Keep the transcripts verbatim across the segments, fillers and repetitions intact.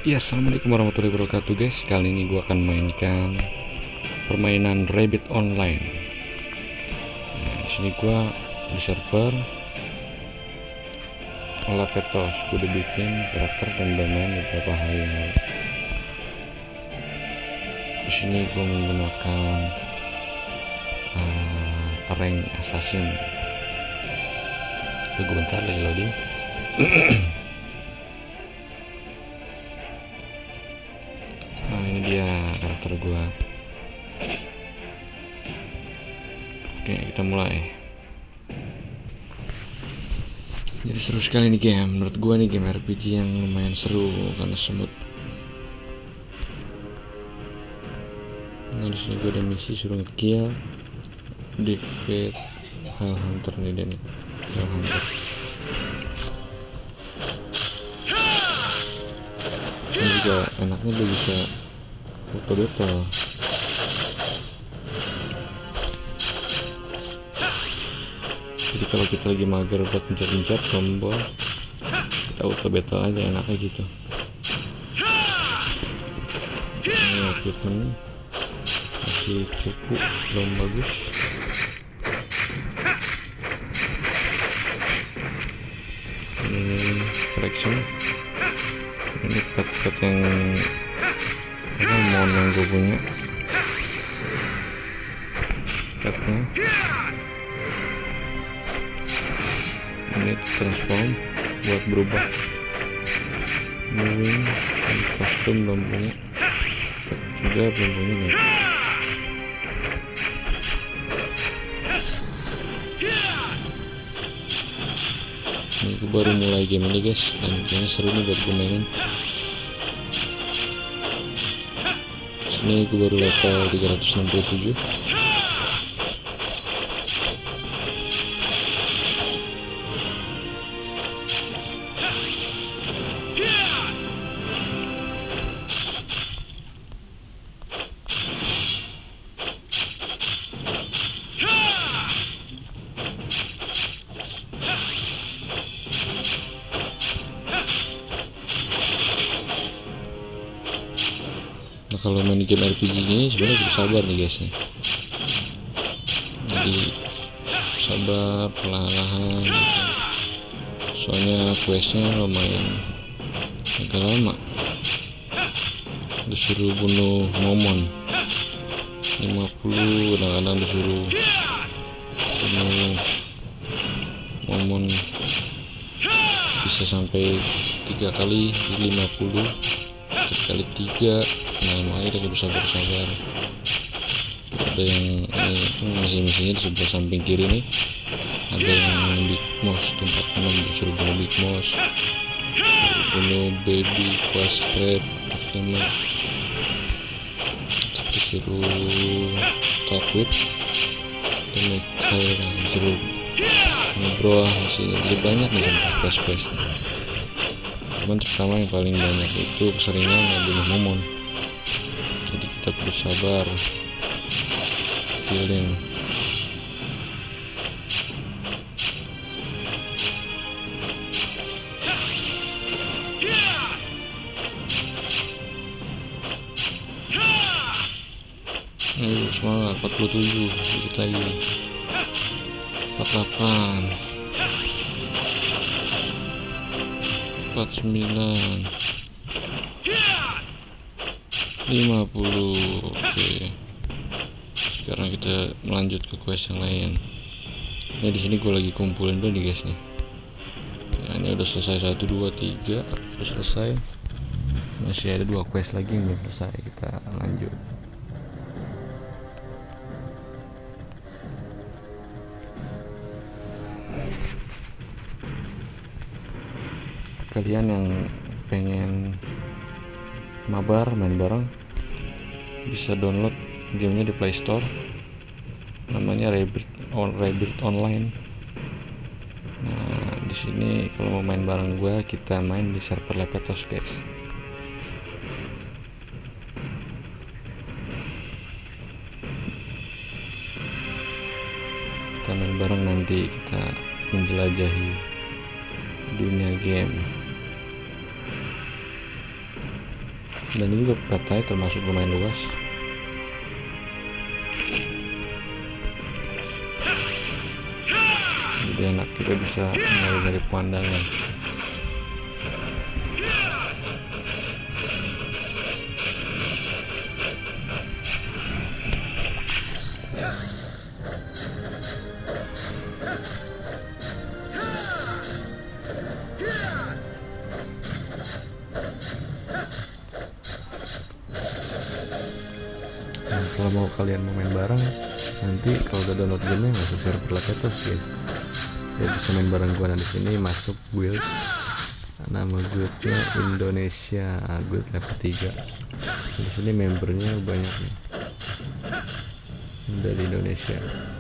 Ya, assalamualaikum warahmatullahi wabarakatuh guys. Kali ini gue akan mainkan permainan Rabbit Online. Nah, di sini gue di server Lapetos. Gue udah bikin karakter dan bermain beberapa hal yang lain. Di sini gue menggunakan uh, rank assassin. Tunggu bentar lagi loading. Nah, ini dia karakter gua. Oke, kita mulai. Jadi seru sekali nih game. Menurut gua nih game R P G yang lumayan seru karena semut. Nah, di sini gua ada misi suruh nge-kill, defeat hell hunter nih dan hell hunter. Ini juga enaknya dia bisa auto battle. Jadi kalau kita lagi mager buat pencet-pencet tombol, kita auto battle aja, enaknya gitu. Ini equipment masih cukup, belum bagus. Ini collection. Ini pet-pet yang apa mon yang gue punya, petnya. Ini transform buat berubah, moving, ini kostum belum punya, pet juga belum punya nih. Ini gue baru mulai game ini guys, dan kayaknya seru nih buat gue mainin. Ini gue baru level tiga ratus enam puluh tujuh. Nah, kalau main game R P G ini sebenarnya harus sabar nih guys nih. Jadi sabar, perlahan-lahan gitu. Soalnya questnya lumayan agak lama. Disuruh bunuh momon lima puluh, kadang-kadang disuruh bunuh momon bisa sampai tiga kali lima puluh, kali tiga. Nah, makanya kita bisa bersabar. Ada yang ini misi-misinya di sebelah samping kiri nih, ada yang big mouse tempat enam, disuruh bunuh big mouse, bunuh baby quest trap, sama disuruh talk with, make fire, disuruh ngobrol, masih lebih banyak nih quest quest. Cuman pertama yang paling banyak itu keseringan ngebunuh momon. Jadi kita perlu sabar, healing. Ayo semangat, empat puluh tujuh, sedikit lagi, empat puluh delapan, empat puluh sembilan, lima puluh. Oke, sekarang kita melanjut ke quest yang lain. Nah, di sini gue lagi kumpulin dulu nih guys nih. Ya, ini udah selesai satu dua tiga, udah selesai. Masih ada dua quest lagi yang belum selesai, kita lanjut. Kalian yang pengen mabar main bareng bisa download gamenya di Play Store, namanya Rabbit on Rabbit Online. Nah, di sini kalau mau main bareng gue, kita main di server Lapetos guys. Kita main bareng, nanti kita menjelajahi dunia game. Dan ini juga petanya termasuk lumayan luas, jadi enak, kita bisa mulai dari pemandangan. Kalau mau kalian mau main bareng, nanti kalau udah download gamenya masuk server Laketos guys, ya bisa main bareng gua. Nah di sini masuk guild, nama guildnya Indonesia, guild level tiga. Di sini membernya banyak nih dari Indonesia.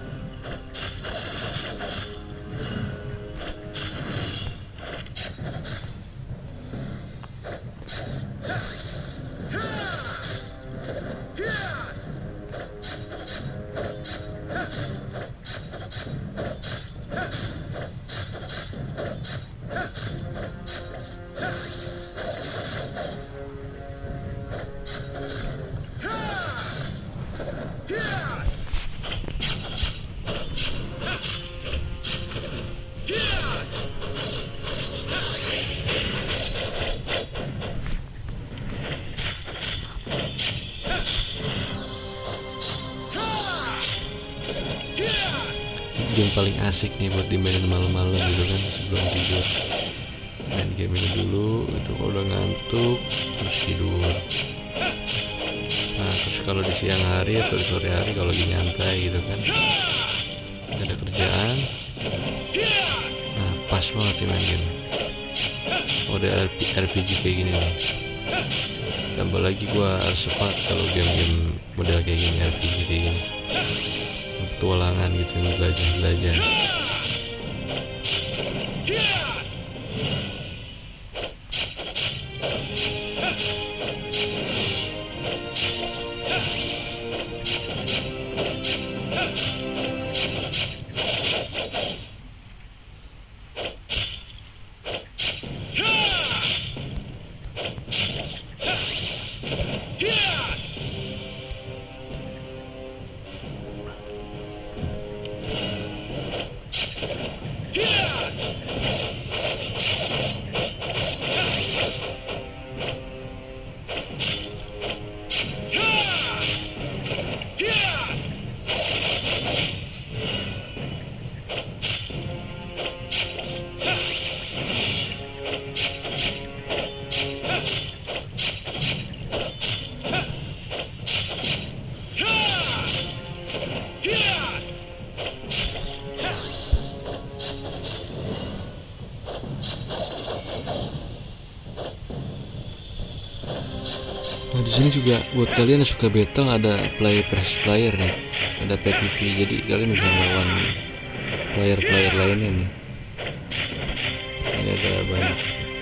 Game paling asik nih buat dimainin malam-malam gitu kan, sebelum tidur main game ini dulu itu. Kalau udah ngantuk terus tidur. Nah terus kalau di siang hari atau di sore hari kalau lagi nyantai gitu kan, gak ada kerjaan, nah pas banget nih main game. Oh, ada R P G kayak gini nih, tambah lagi gua sempat kalau game-game model kayak gini, R P G kayak gini, petualangan gitu, belajar-belajar. Nah di sini juga buat kalian yang suka battle ada player versus player nih, ada P V P, jadi kalian bisa melawan player-player lainnya nih. Ini ada banyak.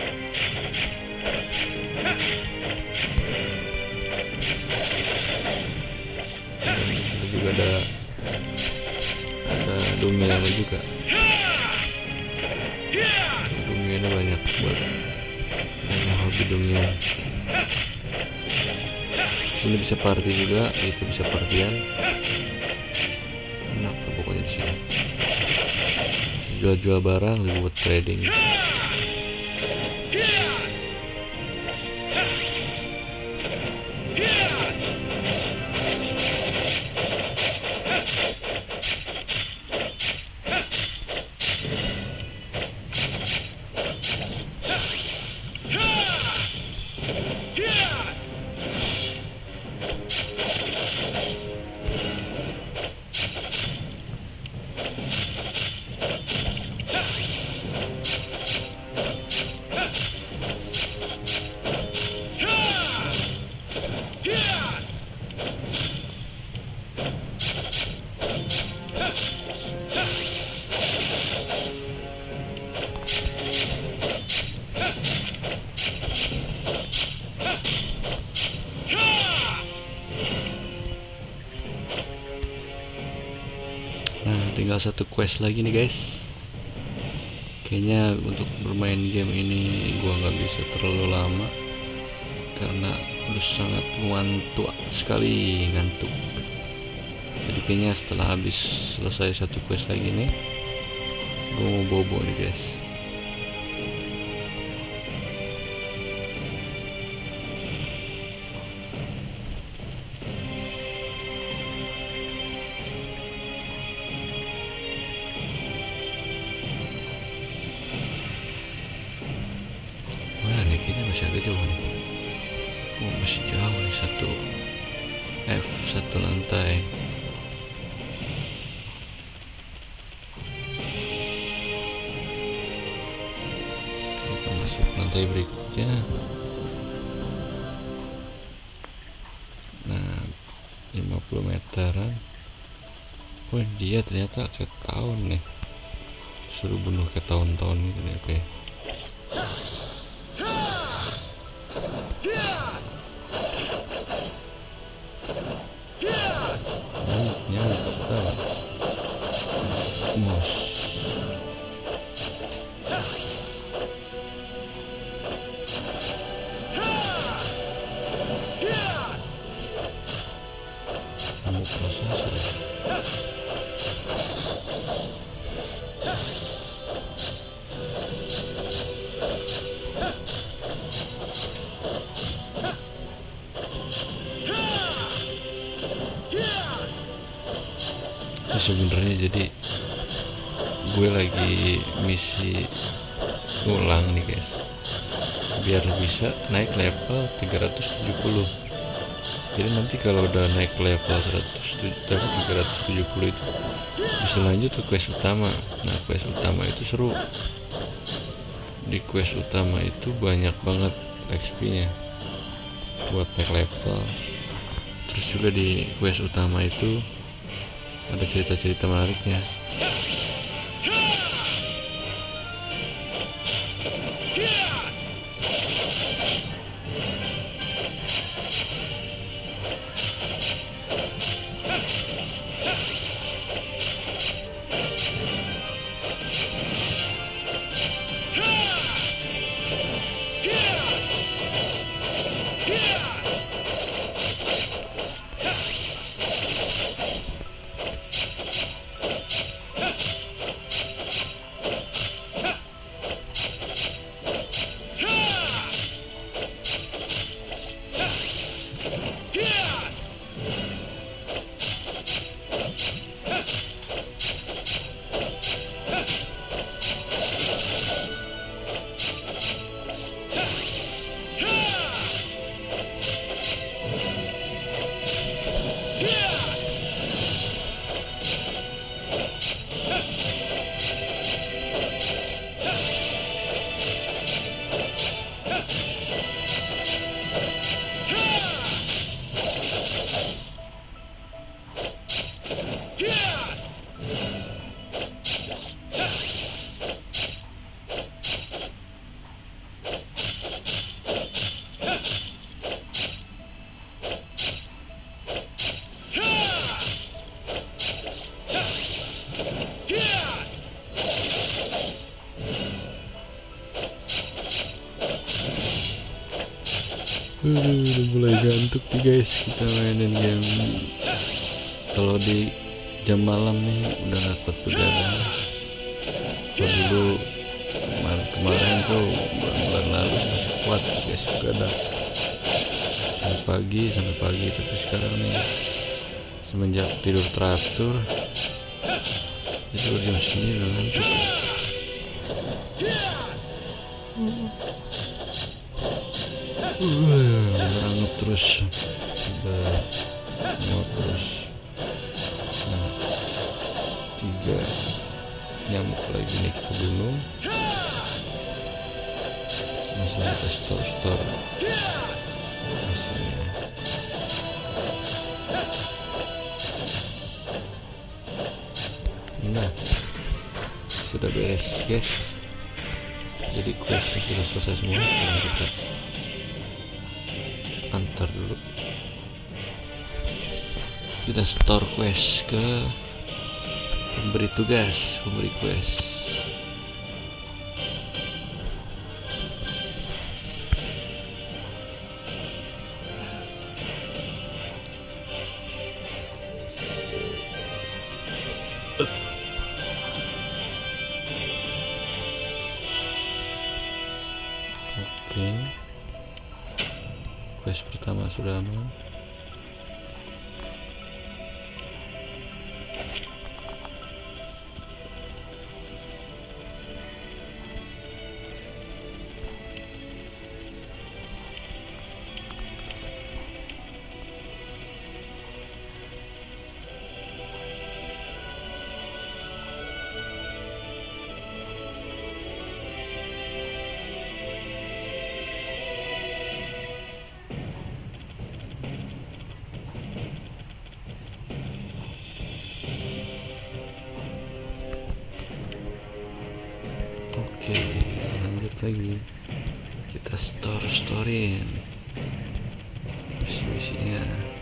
Dan ini juga ada ada dunia juga. Dunia banyak buat yang hobi dunia. Ini bisa party juga, itu bisa partian. Enak tuh pokoknya di sini. Jual-jual barang, buat trading. Nah tinggal satu quest lagi nih guys. Kayaknya untuk bermain game ini gua nggak bisa terlalu lama karena Udah sangat ngantuk sekali, ngantuk. Jadi kayaknya setelah habis selesai satu quest lagi nih, gue mau bobo nih guys. Mana nih, kayaknya masih agak jauh nih. Oh, masih jauh nih, satu F satu lantai. Kita masuk lantai berikutnya. Nah, lima puluh meteran. Oh, dia ternyata ke tahun nih, suruh bunuh ke tahun-tahun gitu nih. Oke, sebenarnya jadi gue lagi misi ulang nih guys, biar bisa naik level tiga ratus tujuh puluh. Jadi nanti kalau udah naik level tiga ratus tujuh puluh itu bisa lanjut ke quest utama. Nah, quest utama itu seru. Di quest utama itu banyak banget X P nya buat naik level. Terus juga di quest utama itu ada cerita-cerita menariknya. Aduh, udah mulai gantuk nih guys, kita mainin game. Kalau di jam malam nih udah gak kuat begadang. Kalau dulu kemarin-kemarin tuh bulan-bulan lalu masih kuat guys begadang sampai pagi sampai pagi tapi sekarang nih semenjak tidur teratur itu jam segini udah ngantuk. Uh, ngerangut terus, udah mau terus. Nah, tiga nyamuk lagi nih kita bunuh. Masih ada stor-stor. Nah, sudah beres guys. Jadi questnya sudah selesai semua. Sekarang kita antar dulu, kita store quest ke pemberi tugas, pemberi quest. lagi, kita store storein misi-misinya.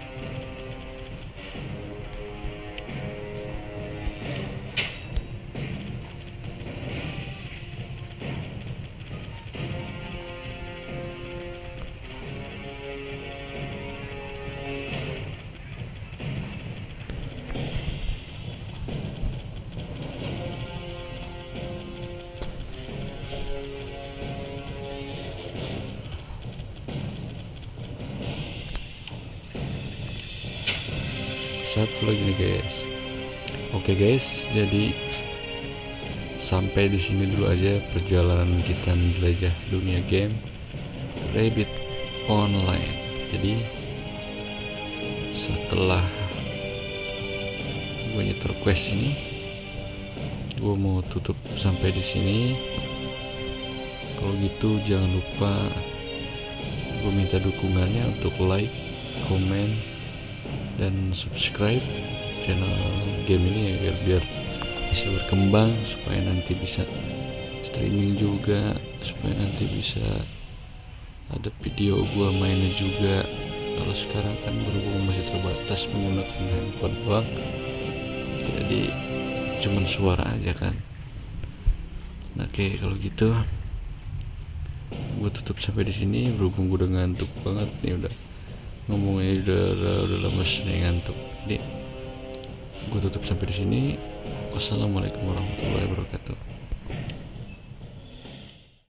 Satu lagi nih guys. Oke guys, jadi sampai di sini dulu aja perjalanan kita menjelajah dunia game Rabbit Online. Jadi setelah gue nyetor quest ini, gue mau tutup sampai di sini. Kalau gitu jangan lupa gue minta dukungannya untuk like, komen, dan subscribe channel game ini ya, biar biar bisa berkembang, supaya nanti bisa streaming juga, supaya nanti bisa ada video gua mainnya juga. Kalau sekarang kan berhubung masih terbatas menggunakan handphone doang, jadi cuman suara aja kan. Oke, kalau gitu gua tutup sampai di sini. Berhubung gua udah ngantuk banget nih, udah ngomongnya udah udah, udah lemes nih, ngantuk. Jadi gue tutup sampai di sini. Wassalamualaikum warahmatullahi wabarakatuh.